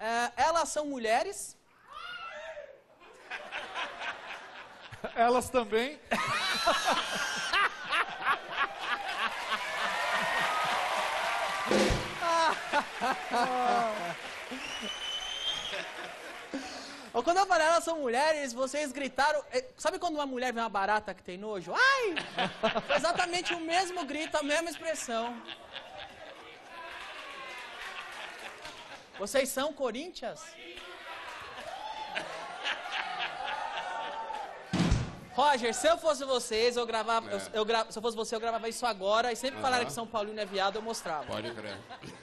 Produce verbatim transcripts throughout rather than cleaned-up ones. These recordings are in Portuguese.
É, elas são mulheres? Elas também. Ou quando eu falei elas são mulheres, vocês gritaram... Sabe quando uma mulher vê uma barata que tem nojo? Ai! Foi exatamente o mesmo grito, a mesma expressão. Vocês são Corinthians? Roger, se eu fosse vocês, eu gravava... É. Eu, eu gra, se eu fosse você, eu gravava isso agora. E sempre uh-huh. falaram que São Paulino é viado, eu mostrava. Pode crer.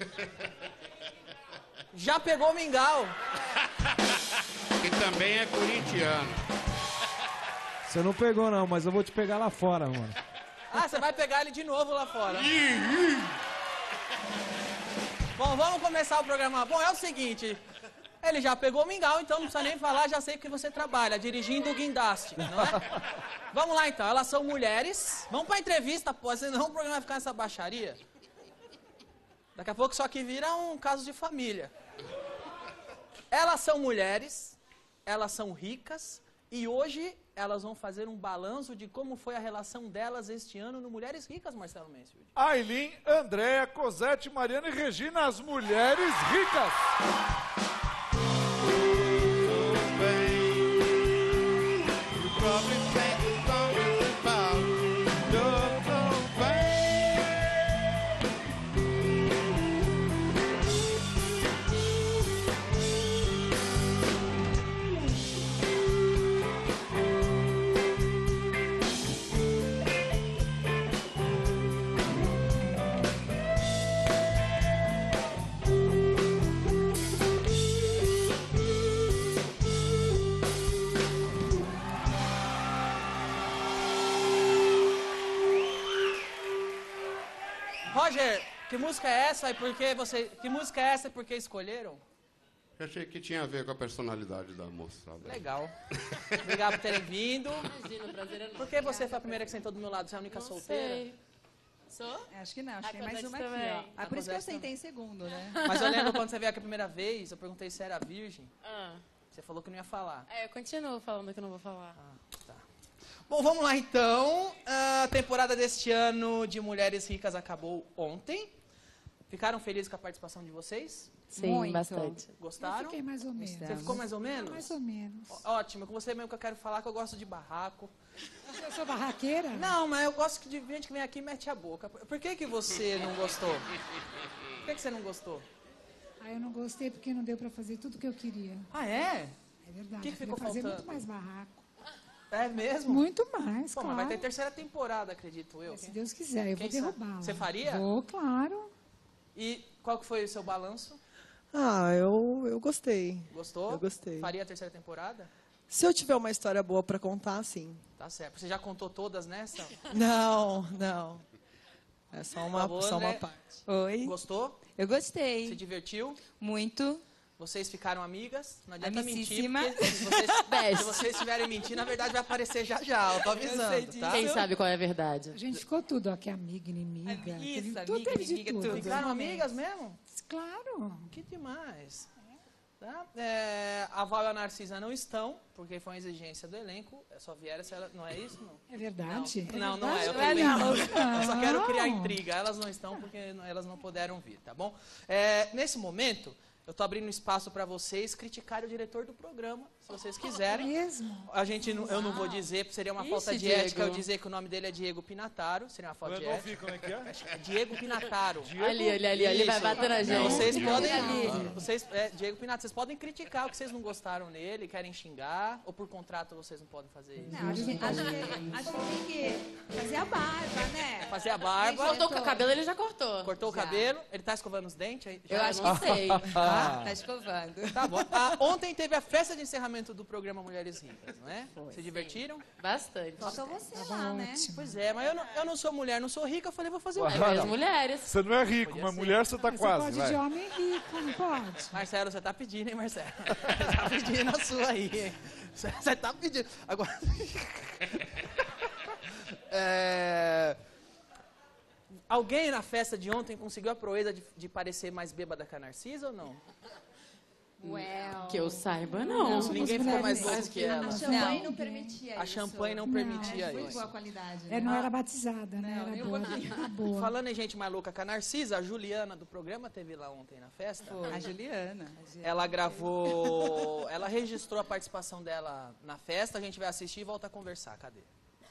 Já pegou o mingau. Que também é corintiano. Você não pegou, não, mas eu vou te pegar lá fora, mano. Ah, você vai pegar ele de novo lá fora. Bom, vamos começar o programa. Bom, é o seguinte... Ele já pegou o mingau, então não precisa nem falar, já sei que você trabalha, dirigindo o guindaste, não é? Vamos lá, então. Elas são mulheres. Vamos pra entrevista, pô, senão o programa vai ficar nessa baixaria. Daqui a pouco só que vira um caso de família. Elas são mulheres, elas são ricas, e hoje elas vão fazer um balanço de como foi a relação delas este ano no Mulheres Ricas, Marcelo Mansfield. Ailin, Andréa, Cosete, Mariana e Regina, as Mulheres Ricas. Roger, que música é essa e por que você... Que música é essa e por que escolheram? Eu achei que tinha a ver com a personalidade da moçada. Legal. Obrigado por terem vindo. Imagina, o prazer é nosso. Por que você foi a primeira que sentou do meu lado? Você é a única Não solteira? sei. Sou? Acho que não, acho que tem mais uma também. aqui, ó. Ah, por isso que eu sentei em segundo, né? Mas eu lembro quando você veio aqui a primeira vez, eu perguntei se era virgem. Ah. Você falou que não ia falar. É, eu continuo falando que eu não vou falar. Ah, tá. Bom, vamos lá então. A temporada deste ano de Mulheres Ricas acabou ontem. Ficaram felizes com a participação de vocês? Sim, Muito. bastante. Gostaram? Eu fiquei mais ou menos. Você ficou mais ou menos? Mais ou menos. Ó, ótimo, com você mesmo que eu quero falar que eu gosto de barraco. Eu sou barraqueira? Não, mas eu gosto de gente que vem aqui e mete a boca. Por que que você não gostou? Por que que você não gostou? Ah, eu não gostei porque não deu pra fazer tudo que eu queria. Ah, é? É verdade. Que que eu queria ficou fazer faltando? muito mais barraco. É mesmo? Muito mais, Pô, claro. mas vai ter terceira temporada, acredito eu. Se Deus quiser, eu Quem vou sabe? derrubá-la. Você faria? Vou, claro. E qual que foi o seu balanço? Ah, eu, eu gostei. Gostou? Eu gostei. Faria a terceira temporada? Se eu tiver uma história boa pra contar, sim. Tá certo. Você já contou todas nessa? Não, não. É só uma, favor, só uma André. parte. Oi. Gostou? Eu gostei. Se divertiu? Muito. Vocês ficaram amigas? Não adianta mentir, Amicíssima. porque se vocês, Best. se vocês estiverem mentindo, na verdade vai aparecer já já. Eu tô avisando, tá? Quem sabe qual é a verdade? A gente ficou tudo, ó, que amiga, inimiga. Isso, teve- tudo amiga, teve de inimiga, tudo. tudo. Ficaram amigas mesmo? Claro. Que demais. Tá? É, a Val e a Narcisa não estão, porque foi uma exigência do elenco. Só vieram se ela... Não é isso? Não, É verdade? não, não é. Eu, tô Não. inventando. Eu só quero Não. criar intriga. Elas não estão porque elas não puderam vir, tá bom? É, nesse momento, eu tô abrindo espaço para vocês criticarem o diretor do programa, se vocês quiserem. Mesmo? A gente, não- eu não vou dizer, porque seria uma Ixi, falta de Diego. ética eu dizer que o nome dele é Diego Pinataro. Seria uma falta Eu de não ética. vi como é que é. É Diego Pinataro. Ali, ali, ali, ali vai Isso. bater na gente. Vocês podem. Ali. Vocês, é, Diego Pinato, vocês podem criticar o que vocês não gostaram nele, querem xingar, ou por contrato vocês não podem fazer isso? Não, acho que, acho, que, acho que tem que fazer a barba, né? Fazer a barba. Cortou o cabelo, ele já cortou. Cortou o Já. cabelo, ele tá escovando os dentes? aí- Eu já- acho não que sei. Tá, tá escovando. Tá bom. Ah, ontem teve a festa de encerramento do programa Mulheres Ricas, não é? Se divertiram? Bastante. Falta você lá, né? Ótimo. Pois é, mas eu não, eu não sou mulher, não sou rica, eu falei, vou fazer o É quê? várias mulheres. Você não é rico, Podia mas ser. mulher você tá Você quase, pode vai. de homem rico, não pode? Marcelo, você tá pedindo, hein, Marcelo? Você tá pedindo a sua aí, hein? Você você tá pedindo. Agora. É... Alguém na festa de ontem conseguiu a proeza de, de parecer mais bêbada que a Narcisa ou não? Ué, Que eu saiba, não. Não. Ninguém As ficou mais mulheres- doce que ela. A champanhe não, permitia A isso. champanhe não Não, permitia Foi isso. boa qualidade. É, Né? não era batizada, né? Não, Era nem um boa. pouquinho. Era boa. Falando em gente maluca com a Narcisa, a Juliana do programa teve lá ontem na festa. A Juliana. Ela gravou, ela registrou a participação dela na festa, a gente vai assistir e volta a conversar. Cadê?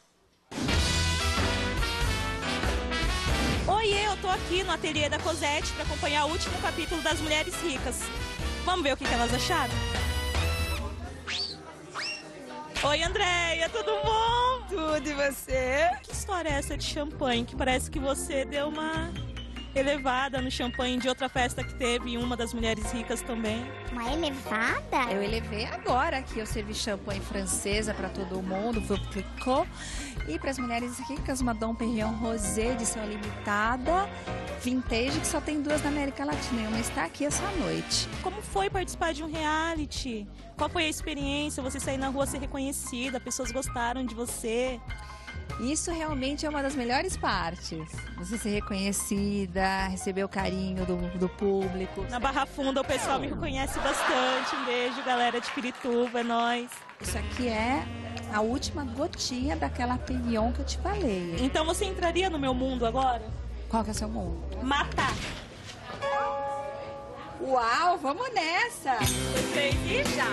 Oiê, eu tô aqui no ateliê da Cosette para acompanhar o último capítulo das Mulheres Ricas. Vamos ver o que, que elas acharam? Oi, Andréia, tudo bom? Tudo, e você? Que história é essa de champanhe? Que parece que você deu uma elevada no champanhe de outra festa que teve, em uma das Mulheres Ricas também. Uma elevada? Eu elevei agora que eu servi champanhe francesa para todo mundo, foi Clicquot. E para as mulheres ricas, uma Dom Perignon Rosé, edição limitada, vintage, que só tem duas na América Latina. E uma está aqui essa noite. Como foi participar de um reality? Qual foi a experiência? Você sair na rua ser reconhecida, pessoas gostaram de você? Isso realmente é uma das melhores partes. Você ser reconhecida, receber o carinho do, do público. Na Barra Funda o pessoal me reconhece bastante. Um beijo, galera de Pirituba, é nóis. Isso aqui é a última gotinha daquela Perignon que eu te falei. Então você entraria no meu mundo agora? Qual que é o seu mundo? Matar. Uau, vamos nessa! Vocês e já.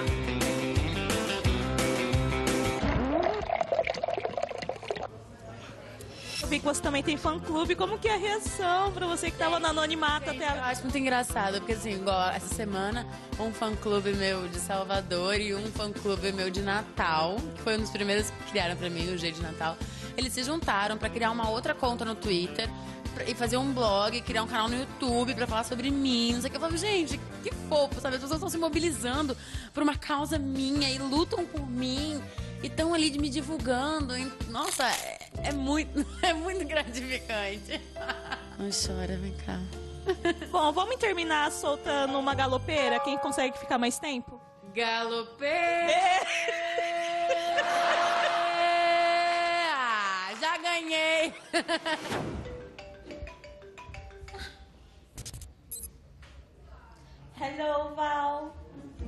Eu vi que você também tem fã-clube. Como que é a reação pra você que tava no anonimato até Eu agora? acho muito engraçado, porque assim, igual essa semana, um fã-clube meu de Salvador e um fã-clube meu de Natal, que foi um dos primeiros que criaram pra mim o G de Natal, eles se juntaram pra criar uma outra conta no Twitter pra- e fazer um blog, criar um canal no YouTube pra falar sobre mim, não sei o que. Eu falo, gente, que fofo, sabe? As pessoas estão se mobilizando por uma causa minha e lutam por mim. E estão ali me divulgando. E, nossa, é, é muito, é muito gratificante. Não chora, vem cá. Bom, vamos terminar soltando uma galopeira? Quem consegue ficar mais tempo? Galopê! Ah, já ganhei! Hello, Val.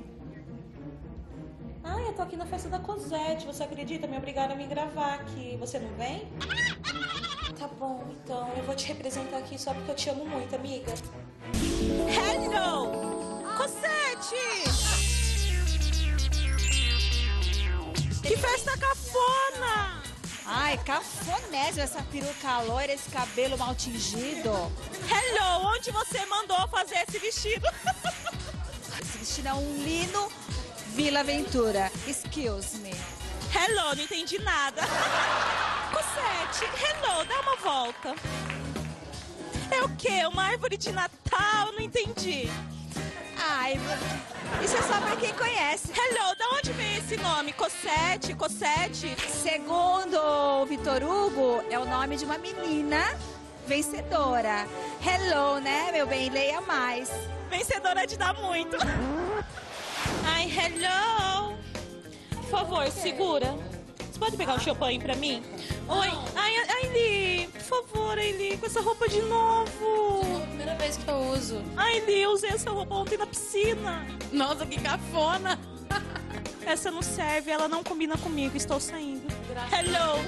Ai, eu tô aqui na festa da Cosette. Você acredita? Me obrigaram a me gravar aqui. Você não vem? Tá bom, então. Eu vou te representar aqui só porque eu te amo muito, amiga. Hello! Cosette! Que festa cafona! Ai, cafonésimo essa peruca loira, esse cabelo mal tingido. Hello! Onde você mandou fazer esse vestido? Esse vestido é um lino Vila Ventura. Excuse me. Hello, não entendi nada. Cosette, hello, dá uma volta. É o quê? Uma árvore de Natal? Não entendi. Ai, isso é só pra quem conhece. Hello, da onde vem esse nome? Cosette, Cosette? Segundo o Vitor Hugo, é o nome de uma menina vencedora. Hello, né, meu bem? Leia mais. Vencedora de dar muito. Ai, hello. Por favor, segura. Você pode pegar um champanhe pra mim? Oi. Ai, Aili, por favor, Aili, com essa roupa de novo. É a primeira vez que eu uso. Aili, eu usei essa roupa ontem na piscina. Nossa, que cafona! Essa não serve, ela não combina comigo, estou saindo. Hello.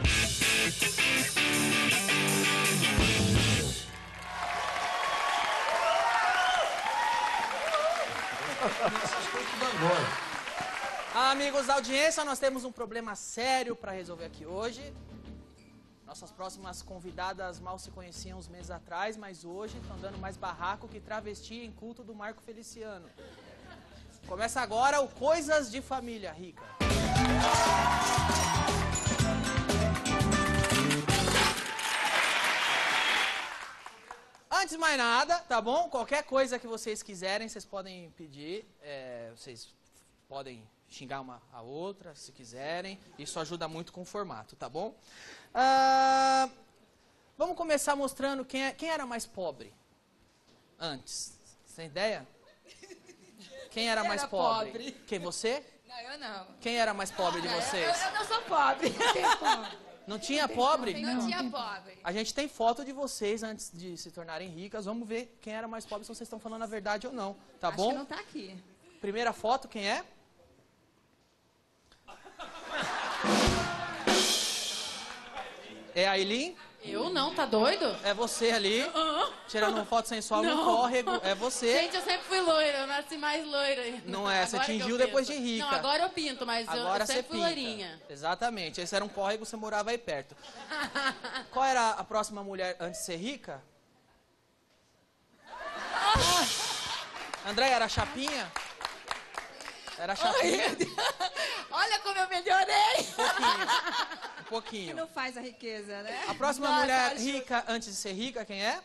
Amigos da audiência, nós temos um problema sério para resolver aqui hoje. Nossas próximas convidadas mal se conheciam uns meses atrás, mas hoje estão dando mais barraco que travesti em culto do Marco Feliciano. Começa agora o Coisas de Família Rica. Antes de mais nada, tá bom? Qualquer coisa que vocês quiserem, vocês podem pedir. É, vocês podem xingar uma a outra, se quiserem. Isso ajuda muito com o formato, tá bom? Ah, vamos começar mostrando quem, é, quem era mais pobre antes. Você tem ideia? Quem era mais pobre? pobre? Quem, você? Não, eu não. Quem era mais pobre de vocês? Eu, eu não sou pobre. Não tinha pobre? Não tinha pobre. A gente tem foto de vocês antes de se tornarem ricas. Vamos ver quem era mais pobre, se vocês estão falando a verdade ou não. Tá Acho bom? que não tá aqui. Primeira foto, quem é? É a Aileen? Eu não, tá doido? É você ali, Uh-uh. tirando uma foto sensual no Não. córrego. É você. Gente, eu sempre fui loira, eu nasci mais loira. Não é, você Agora que tingiu eu depois pinto. de rica. Não, agora eu pinto, mas eu- Agora eu você sempre fui pinta. loirinha. Exatamente. Esse era um córrego, você morava aí perto. Qual era a próxima mulher antes de ser rica? André, era a Chapinha? Era a Chapinha? Olha como eu melhorei! Um pouquinho. Não faz a riqueza, né? A próxima Nossa, mulher acho- rica antes de ser rica, quem é?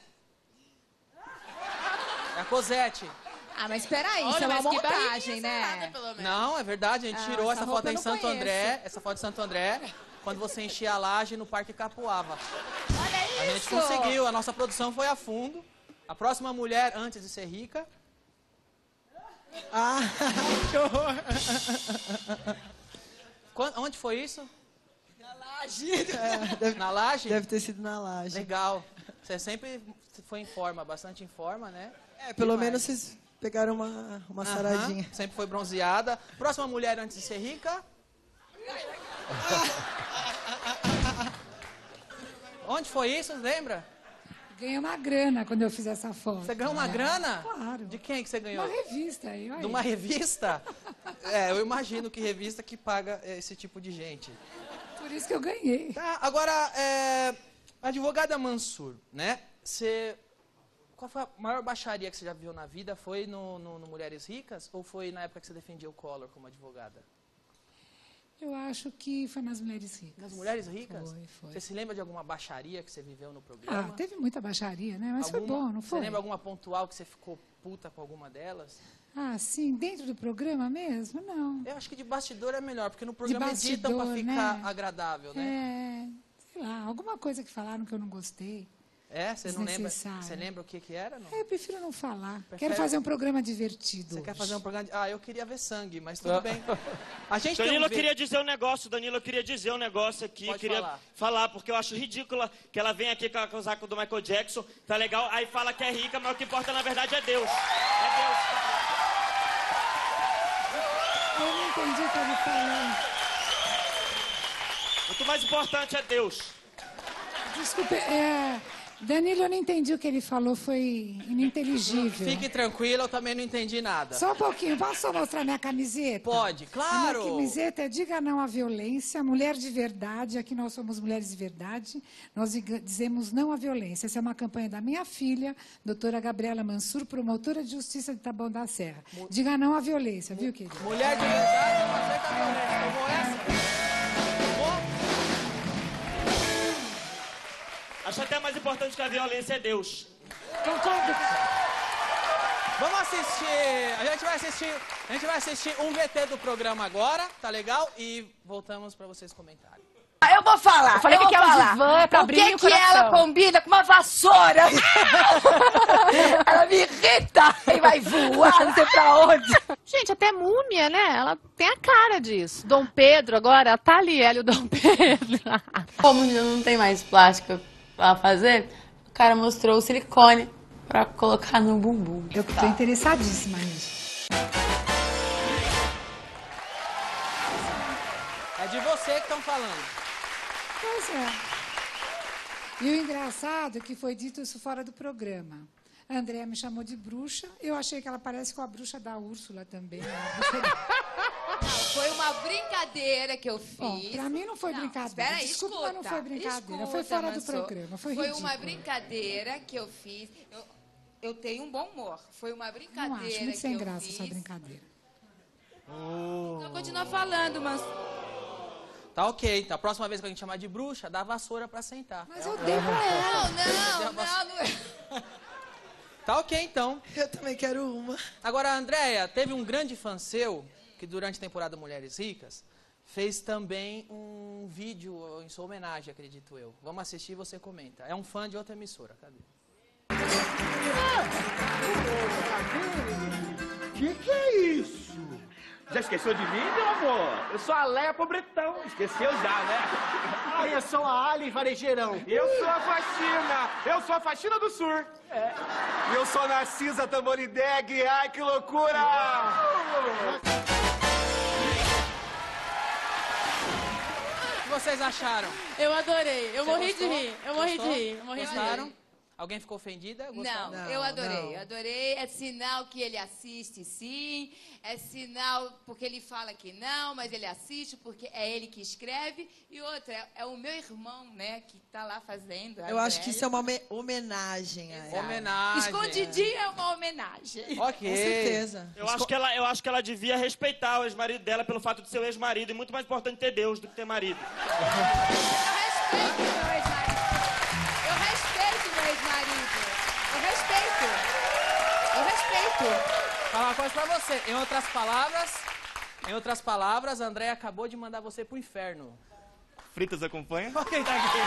É a Cosette. Ah, mas peraí, Olha, isso é uma mas que montagem, barriguinha né? sarada, pelo menos. Não, é verdade, a gente Ah, tirou essa essa roupa foto eu em não Santo conheço. André, essa foto de Santo André, quando você enchia a laje no Parque Capuava. Olha isso! A gente conseguiu, a nossa produção foi a fundo. A próxima mulher antes de ser rica. Ah, que horror. Quan- Onde foi isso? Na laje. É, deve, Na laje? deve ter sido na laje. Legal. Você sempre foi em forma, bastante em forma, né? É, pelo Demais. menos vocês pegaram uma, uma Aham, saradinha. sempre foi bronzeada. Próxima mulher antes de ser rica. Onde foi isso, lembra? Ganhei uma grana quando eu fiz essa foto. Você ganhou uma É, grana? Claro. De quem que você ganhou? Uma revista aí, olha De aí. uma revista? É, eu imagino que revista que paga esse tipo de gente. Por isso que eu ganhei. Tá, agora, é, advogada Mansur, né? Você, qual foi a maior baixaria que você já viu na vida? Foi no, no, no Mulheres Ricas ou foi na época que você defendia o Collor como advogada? Eu acho que foi nas Mulheres Ricas. Nas Mulheres Ricas? Foi, foi. Você se lembra de alguma baixaria que você viveu no programa? Ah, teve muita baixaria, né? Mas foi Alguma- bom, não foi? Você lembra alguma pontual que você ficou puta com alguma delas? Ah, sim, dentro do programa mesmo? Não. Eu acho que de bastidor é melhor, porque no programa editam pra bastidor, ficar né? agradável, né? É, sei lá, alguma coisa que falaram que eu não gostei. É, você não lembra? Desnecessário. Você lembra o que que era, não? É, eu prefiro não falar. Prefere- Quero fazer um programa divertido. Você quer hoje. fazer um programa de... Ah, eu queria ver sangue, mas tudo bem. A gente tem um Danilo, eu vi- queria dizer um negócio, Danilo, eu queria dizer um negócio aqui, Pode queria falar. falar, porque eu acho ridícula que ela vem aqui com a casaco do Michael Jackson, tá legal? Aí fala que é rica, mas o que importa na verdade é Deus. É Deus. Eu não entendi o que ele falou. Muito mais importante é Deus. Desculpe, é, Danilo, eu não entendi o que ele falou, foi ininteligível. Fique tranquila, eu também não entendi nada. Só um pouquinho, posso só mostrar minha camiseta? Pode, claro. A minha camiseta é Diga Não à Violência, Mulher de Verdade. Aqui nós somos mulheres de verdade. Nós diga- dizemos não à violência. Essa é uma campanha da minha filha, doutora Gabriela Mansur, promotora de justiça de Taboão da Serra. Diga não à violência, viu, querido? Mulher de verdade não aceita violência. Tomou essa? Tomou? Acho até mais importante que a violência é Deus. Concordo. Vamos assistir. A gente vai assistir. A gente vai assistir um V T do programa agora, tá legal? E voltamos pra vocês comentarem. Eu vou falar. Eu falei vou que aquela falar. divã pra Por abrir que o que ela coração? combina com uma vassoura? Ela me irrita e vai voar, não sei pra onde. Gente, até múmia, né? Ela tem a cara disso. Dom Pedro agora, a Taliele, o Dom Pedro. Como não tem mais plástico pra fazer, o cara mostrou o silicone pra colocar no bumbum. Eu tô interessadíssima nisso. É de você que estão falando. Pois é. E o engraçado é que foi dito isso fora do programa. A Andréa me chamou de bruxa. Eu achei que ela parece com a bruxa da Úrsula também. né? A bruxa da- Foi uma brincadeira que eu fiz. Bom, pra mim não foi brincadeira. Espera aí, Desculpa, escuta. mas não foi brincadeira. Escuta, Foi fora do Mansur. programa. Foi Foi ridículo. uma brincadeira que eu fiz. Eu, eu tenho um bom humor. Foi uma Não brincadeira acho muito que sem eu graça fiz. essa brincadeira. Então continua falando, mas Tá ok, então a próxima vez que a gente chamar de bruxa, dá a vassoura pra sentar. Mas eu dei pra ela. não, não, não. Tá ok, então. Eu também quero uma. Agora, Andréia, teve um grande fã seu, que durante a temporada Mulheres Ricas, fez também um vídeo em sua homenagem, acredito eu. Vamos assistir e você comenta. É um fã de outra emissora, cadê? Que que é isso? Já esqueceu de mim, meu amor? Eu sou a Leia Pobretão. Esqueceu já, né? Ah, eu sou a Ali Varejeirão. Eu sou a Faxina. Eu sou a Faxina do Sur. É. E eu sou a Narcisa Tamborideg. Ai, que loucura! vocês acharam? Eu adorei. Eu Você morri gostou? de rir. Eu morri Gostou? de rir. Eu morri de Gostaram? rir. Alguém ficou ofendida? Não, Gostaram? não, eu adorei, eu adorei. É sinal que ele assiste, sim. É sinal porque ele fala que não, mas ele assiste porque é ele que escreve. E outra, é, é o meu irmão, né, que tá lá fazendo. Eu acho que isso é uma home- homenagem a ela. Homenagem. Escondidinho é uma homenagem. Ok. Com certeza. Eu acho, que ela, eu acho que ela devia respeitar o ex-marido dela pelo fato de ser o ex-marido. E muito mais importante ter Deus do que ter marido. Eu respeito meu ex-marido. Eu respeito meu ex-marido. Eu respeito. Eu respeito. Falar uma coisa pra você. Em outras palavras, em outras palavras, a Andréia acabou de mandar você pro inferno. Fritas acompanha? Olha quem tá aqui.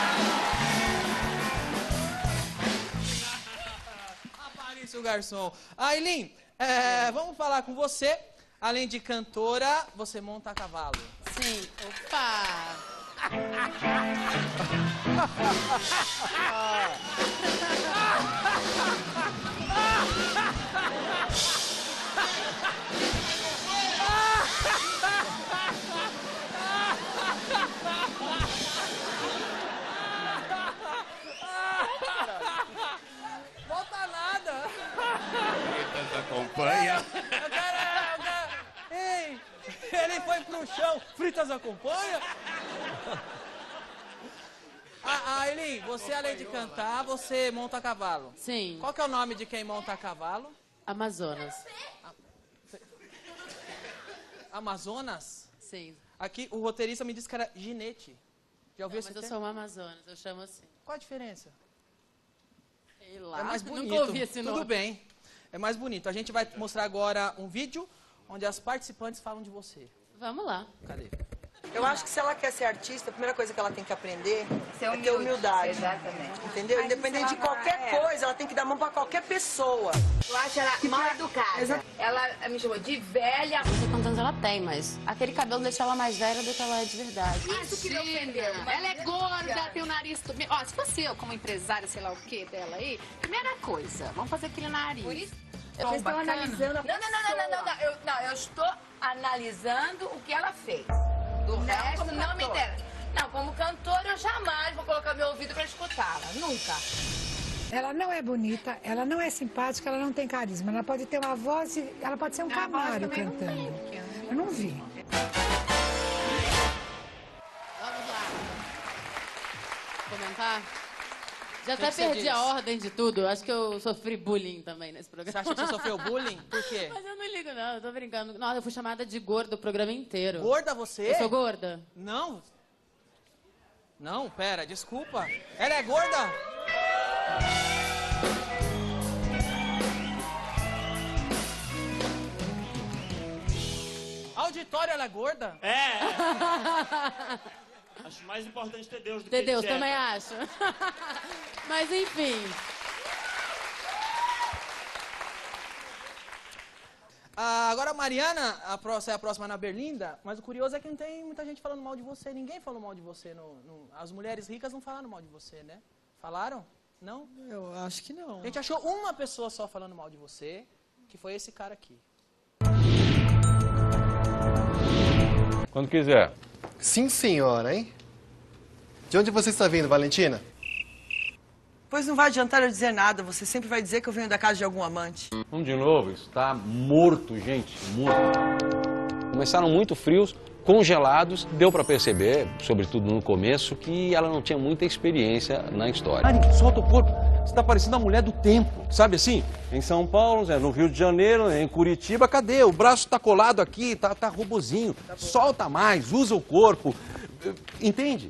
Aparece o garçom. Aileen, é, vamos falar com você. Além de cantora, você monta a cavalo. Sim. Opa! Volta nada. Fritas acompanha. Eu quero, eu quero. Ei, ele foi pro chão. Fritas acompanha? Ah, Aileen, você além de cantar, você monta a cavalo. Sim. Qual que é o nome de quem monta a cavalo? Amazonas. Amazonas? Sim. Aqui, o roteirista me disse que era ginete. Já ouviu Não, esse mas eu termo? sou uma Amazonas, eu chamo assim. Qual a diferença? Sei lá. É mais bonito. Nunca ouvi esse nome. Tudo bem. É mais bonito. A gente vai mostrar agora um vídeo onde as participantes falam de você. Vamos lá. Cadê? Eu acho que se ela quer ser artista, a primeira coisa que ela tem que aprender Ser é ter humilde. humildade. Exatamente. Entendeu? Mas Independente isso de ela qualquer não é. coisa, ela tem que dar mão pra qualquer pessoa. Eu acho ela mal educada. Exa- Ela me chamou de velha. Não sei quantos anos ela tem, mas aquele cabelo deixa ela mais velha do que ela é de verdade. Isso que me ofendeu. Ela é gorda, tem o nariz... tudo- Ó, se fosse eu, como empresária, sei lá o que dela aí, primeira coisa, vamos fazer aquele nariz. Por isso, Tom, vocês estão bacana. analisando a Não, não, não, não, não, não, não. Eu, não, eu estou analisando o que ela fez. Do resto, como não me cantora. interessa. Não, como cantora, eu jamais vou colocar meu ouvido pra escutá-la. Nunca. Ela não é bonita, ela não é simpática, ela não tem carisma. Ela pode ter uma voz, e- ela pode ser um camário cantando. Eu não vi. Vamos lá. Comentar? Já O que até que você perdi diz? a ordem de tudo. Acho que eu sofri bullying também nesse programa. Você acha que você sofreu bullying? Por quê? Mas eu não ligo, não. Eu tô brincando. Nossa, eu fui chamada de gorda o programa inteiro. Gorda você? Eu sou gorda? Não. Não, pera, desculpa. Ela é gorda? Auditório, ela é gorda? É. Acho mais importante ter Deus do Ter que Deus, dieta. também acho. Mas enfim. Ah, agora a Mariana, a pró- você é a próxima na Berlinda, mas o curioso é que não tem muita gente falando mal de você. Ninguém falou mal de você. No, no- as mulheres ricas não falaram mal de você, né? Falaram? Não? Eu acho que não. A gente achou uma pessoa só falando mal de você, que foi esse cara aqui. Quando quiser. Sim, senhora, hein? De onde você está vindo, Valentina? Pois não vai adiantar eu dizer nada, você sempre vai dizer que eu venho da casa de algum amante. Vamos de novo, isso tá morto, gente, morto. Começaram muito frios, congelados, deu pra perceber, sobretudo no começo, que ela não tinha muita experiência na história. Mari, solta o corpo, você tá parecendo a mulher do tempo, sabe assim? Em São Paulo, no Rio de Janeiro, em Curitiba, cadê? O braço tá colado aqui, tá, tá robozinho. Solta mais, usa o corpo, entende?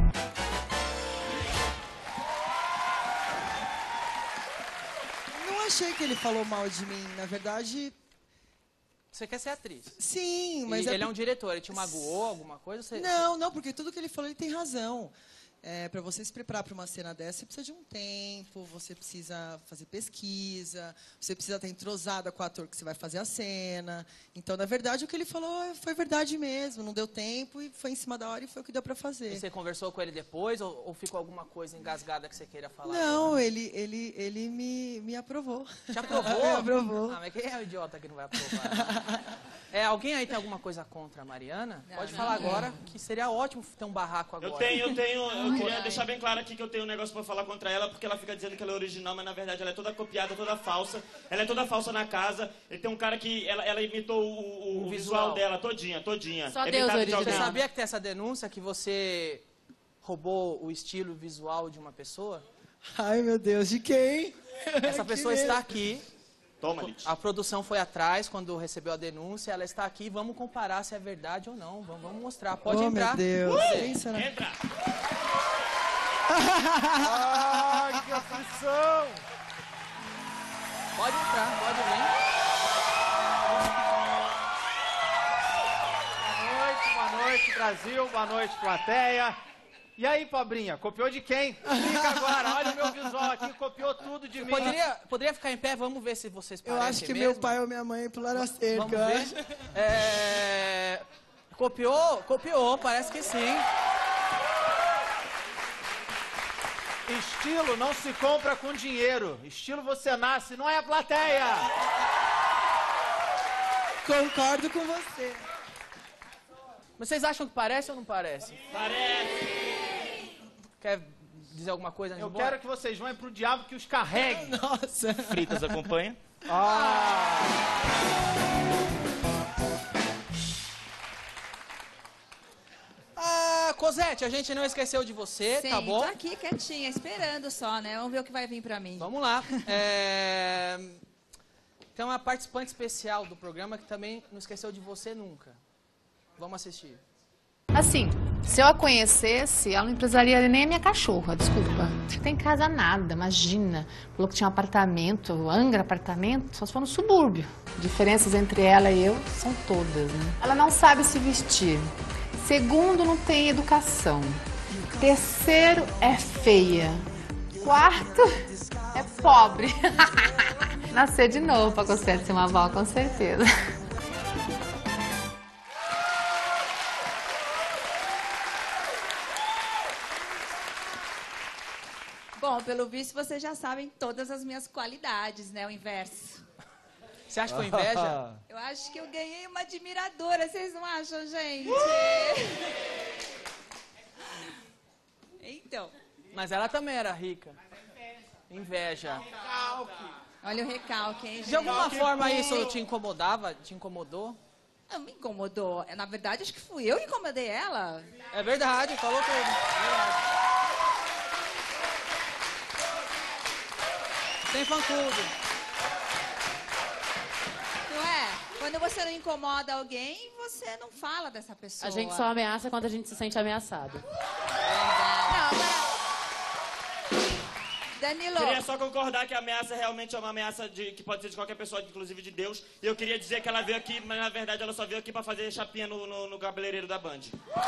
Não achei que ele falou mal de mim, na verdade... Você quer ser atriz? Sim, mas... E é ele é por- um diretor, ele te magoou, alguma coisa? Você... Não, não, porque tudo que ele falou, ele tem razão. É, para você se preparar para uma cena dessa, você precisa de um tempo, você precisa fazer pesquisa, você precisa estar entrosada com o ator que você vai fazer a cena. Então, na verdade, o que ele falou foi verdade mesmo, não deu tempo e foi em cima da hora e foi o que deu para fazer. E você conversou com ele depois ou, ou ficou alguma coisa engasgada que você queira falar? Não, ele, ele, ele me, me aprovou. Te aprovou? Me aprovou. Ah, mas quem é o idiota que não vai aprovar? É É, alguém aí tem alguma coisa contra a Mariana? Não, Pode não, falar não. agora, que seria ótimo ter um barraco agora. Eu tenho, eu tenho, eu Ai, queria ai. deixar bem claro aqui que eu tenho um negócio pra falar contra ela, porque ela fica dizendo que ela é original, mas na verdade ela é toda copiada, toda falsa. Ela é toda falsa na casa. E tem um cara que, ela, ela imitou o, o, o visual dela todinha, todinha. Só É Deus imitado de original. alguém. Você sabia que tem essa denúncia que você roubou o estilo visual de uma pessoa? Ai, meu Deus, de quem? Essa pessoa Que está medo. aqui. Toma, Lid. A produção foi atrás quando recebeu a denúncia. Ela está aqui. Vamos comparar se é verdade ou não. Vamos, vamos mostrar. Pode Oh, entrar. meu Deus. Você. Pensa na- Entra! Ai, que aflição! Pode entrar, pode vir. Boa noite, boa noite, Brasil, boa noite, plateia. E aí, pobrinha, copiou de quem? Explica agora, olha o meu visual aqui, copiou tudo de mim. Poderia, poderia ficar em pé? Vamos ver se vocês Eu parecem acho que mesmo. meu pai ou minha mãe pularam a cerca. Vamos eu ver. acho. É... Copiou? Copiou, parece que sim. Estilo não se compra com dinheiro. Estilo você nasce, não é a plateia. Concordo com você. Vocês acham que parece ou não parece? Parece. Quer dizer alguma coisa antes Eu de ir embora? quero que vocês vão pro diabo que os carregue. Nossa. Fritas acompanha. Ah. Ah, Cosete, a gente não esqueceu de você, Sim, tá bom? tô aqui quietinha, esperando só, né? Vamos ver o que vai vir pra mim. Vamos lá. É... Tem uma participante especial do programa que também não esqueceu de você nunca. Vamos assistir. Assim, se eu a conhecesse, ela não empresaria nem a minha cachorra, desculpa. Não tem casa nada, imagina. Falou que tinha um apartamento, Angra apartamento, só se for no subúrbio. Diferenças entre ela e eu são todas, né? Ela não sabe se vestir. Segundo, não tem educação. Terceiro, é feia. Quarto, é pobre. Nascer de novo pra Cosete ser uma avó, com certeza. Bom, pelo visto vocês já sabem todas as minhas qualidades, né? O inverso. Você acha que foi inveja? Eu acho que eu ganhei uma admiradora, vocês não acham, gente? Então. Mas ela também era rica. Inveja. Olha o recalque, hein, gente? De alguma forma isso te incomodava? Te incomodou? Não me incomodou. Na verdade, acho que fui eu que incomodei ela. É verdade, falou tudo. Verdade. Tem fã-clube. Não é? Quando você não incomoda alguém, você não fala dessa pessoa. A gente só ameaça quando a gente se sente ameaçado. Não, mas... Danilo... Queria só concordar que a ameaça realmente é uma ameaça de, que pode ser de qualquer pessoa, inclusive de Deus. E eu queria dizer que ela veio aqui, mas na verdade ela só veio aqui pra fazer chapinha no, no, no cabeleireiro da Band.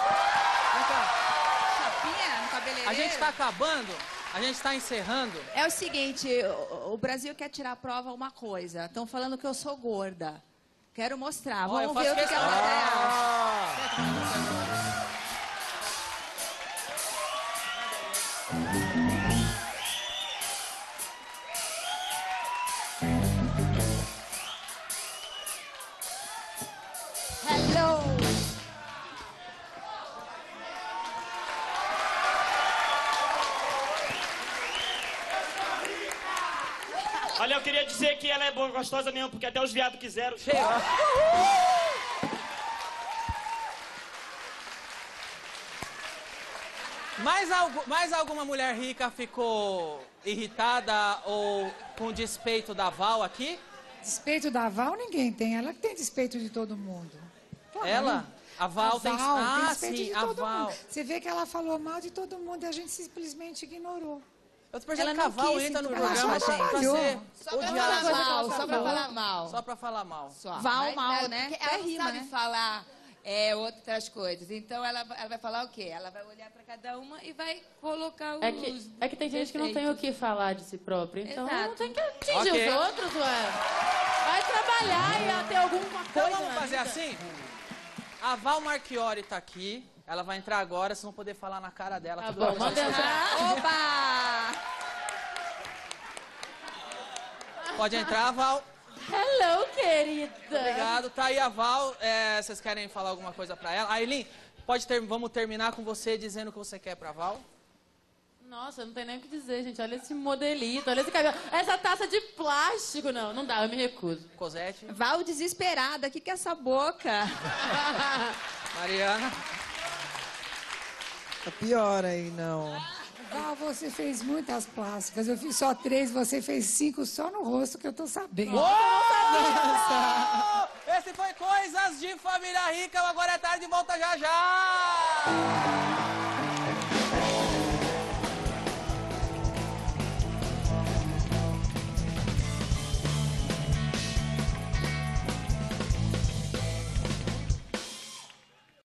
Chapinha no cabeleireiro? A gente tá acabando, a gente tá encerrando. É o seguinte, o, o Brasil quer tirar a prova uma coisa. Estão falando que eu sou gorda. Quero mostrar. Ó, eu Vamos ver o faço que, que a questão. plateia acha. Hello! Olha, eu queria dizer que ela é boa, gostosa mesmo, porque até os viados quiseram. Mais, algu mais alguma mulher rica ficou irritada ou com despeito da Val aqui? Despeito da Val ninguém tem. Ela que tem despeito de todo mundo. Claro. Ela? A Val, A tem... Val Ah, tem despeito sim, de a todo Val. mundo. Você vê que ela falou mal de todo mundo e a gente simplesmente ignorou. Eu tô percebendo que a Val entra no programa, ela gente, só pra trabalhou. ser Só pra odiada. falar mal, só pra falar mal. Só pra falar mal. Só. Val Mas, mal, é, né? porque Até ela rima, sabe né? falar é, outras coisas. Então, ela, ela vai falar o quê? Ela vai olhar pra cada uma e vai colocar os É que, é que tem gente que não tem o que falar de si própria, então Exato. não tem que atingir Ok. os outros, ué. Vai trabalhar e ter alguma coisa. Então vamos na fazer vida. assim? A Val Marchiori tá aqui. Ela vai entrar agora, vocês vão poder falar na cara dela. Tá tudo bom, que manda vocês entrar. quiserem. Oba! Pode entrar, Val. Hello, querida. Obrigado. Tá aí a Val. É, vocês querem falar alguma coisa pra ela? Aileen, pode ter, vamos terminar com você dizendo o que você quer pra Val? Nossa, não tem nem o que dizer, gente. Olha esse modelito, olha esse cabelo. Essa taça de plástico. Não, não dá, eu me recuso. Cosete. Val desesperada, o que que é essa boca? Mariana. Tá pior aí, não. Val, você fez muitas plásticas. Eu fiz só três, você fez cinco só no rosto, que eu tô sabendo. Nossa! Esse foi Coisas de Família Rica. Agora é tarde, volta já já!